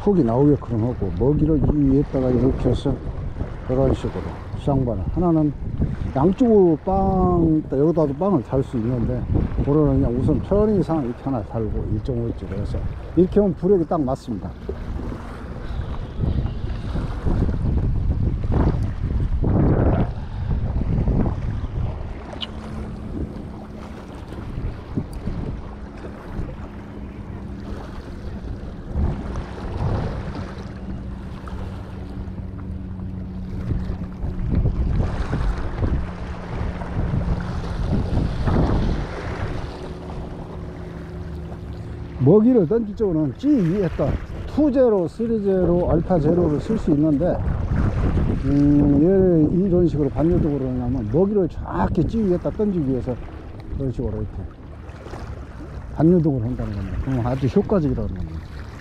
흙이 나오게끔 하고, 먹이를 이 위에다가 이렇게 해서 이런 식으로 쌍반을 하나는 양쪽으로 여기다도 빵을 달 수 있는데, 그거는 그냥 우선 편의상 이렇게 하나 달고 1.5인치로 해서 이렇게 하면 부력이 딱 맞습니다. 먹이를 던질 적으로는 G 위에다 2제로, 3제로, 알파 제로를 쓸 수 있는데, 얘를 이런 식으로 반유동으로 하면 먹이를 정확히 G 위에다 던지기 위해서 이런 식으로 이렇게 반유동으로 한다는 겁니다. 그럼 아주 효과적이라는 겁니다.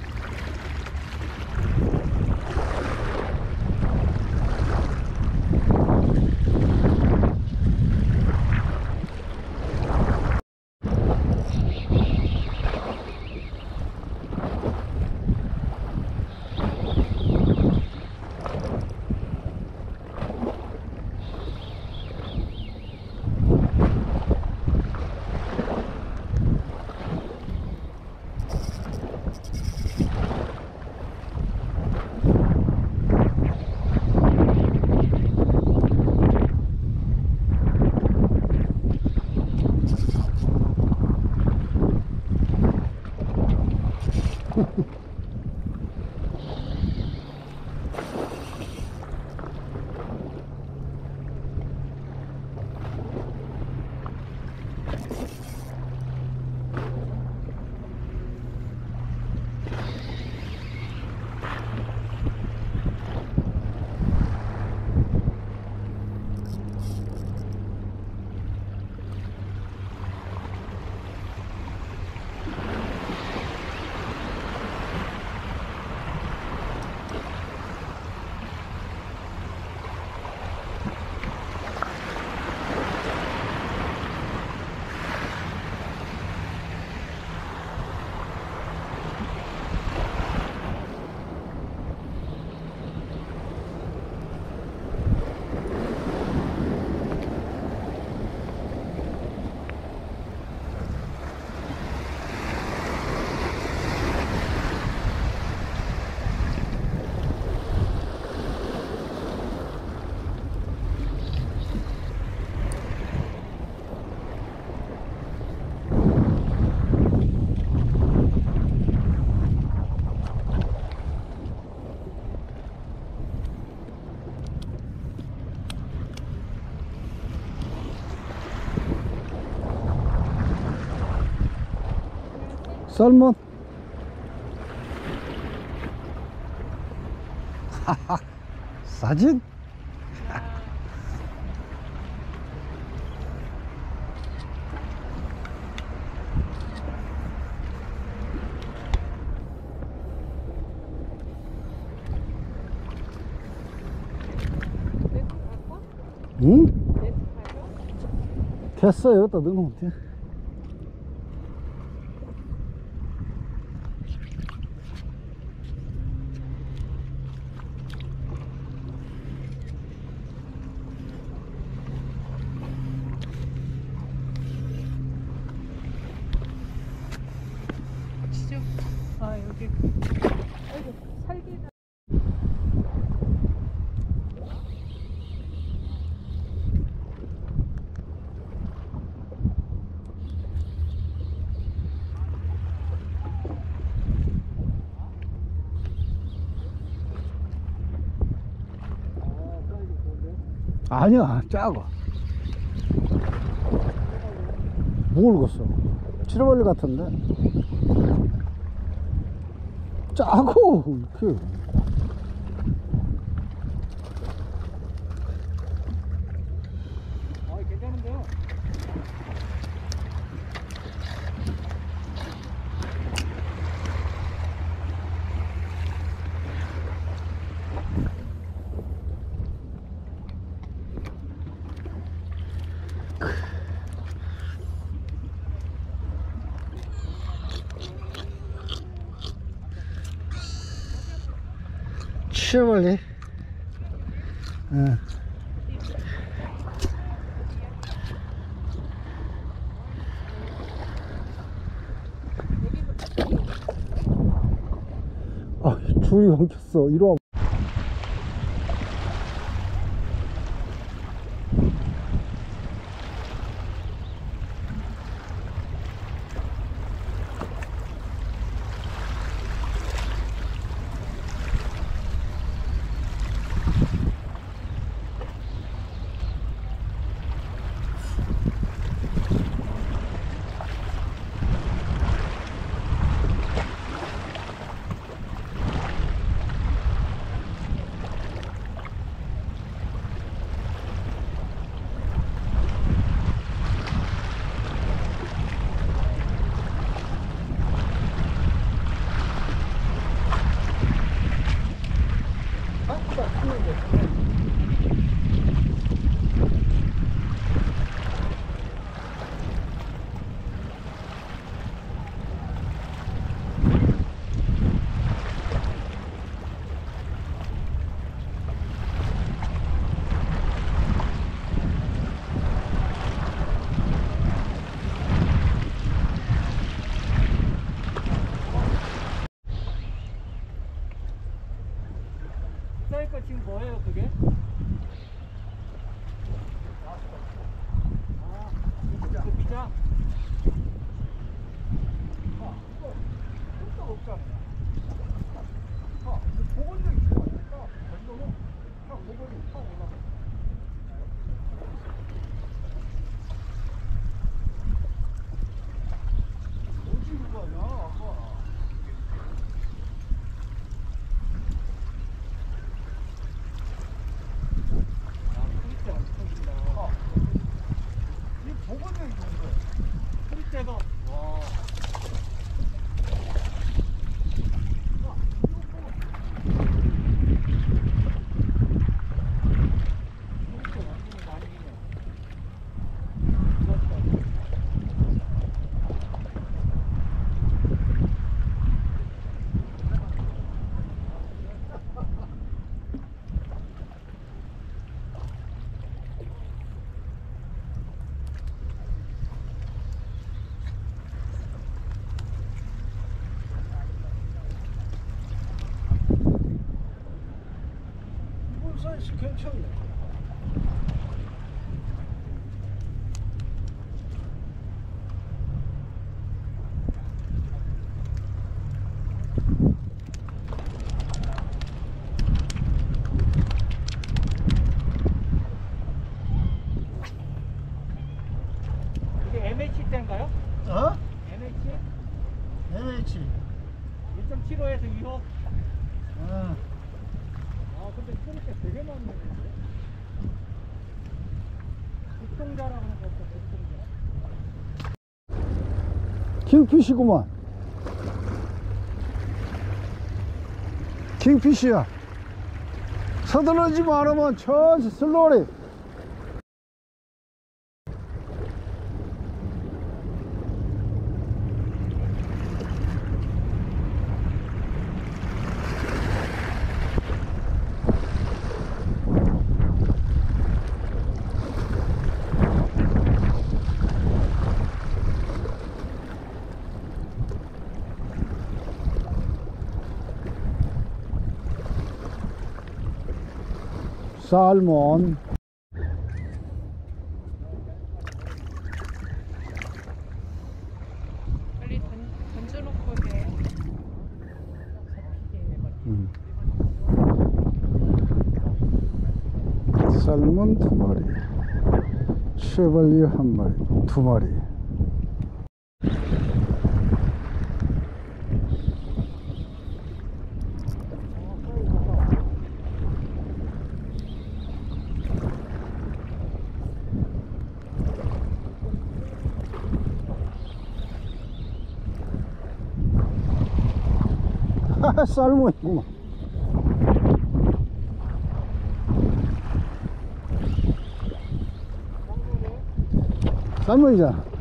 썰문 사진 응? 됐어. 여기다 넣으면 돼. 아 여기 살기는 아니야, 작아. 모르겠어. 치러벌리 같은데 짜고 이렇게. 아, 괜찮은데요? 쉐벌리. 예. 아, 줄이 엉켰어. 이리 와. 그러니까 지금 뭐예요 그게? 아, 그 미자? 없잖아. 보건력이 좋아하니까 전도는 다 보건이 다 올라가. 어디로 가냐 아까. 소리대가 와. 사이즈 괜찮네. 이게 MH 때인가요? 어? MH? MH. 1.75에서 2호? 어. 아 근데 소리대 되게 많네. 국동자라고 하는 거 없어. 국동자. 킹피시구만. 킹피시야. 서둘러지 말으면 천천히 슬로리. 살몬. 빨리 던져놓고 해. 살몬 2마리, 쉐벌리 1마리, 2마리. 살몬이구만. 살몬이잖아.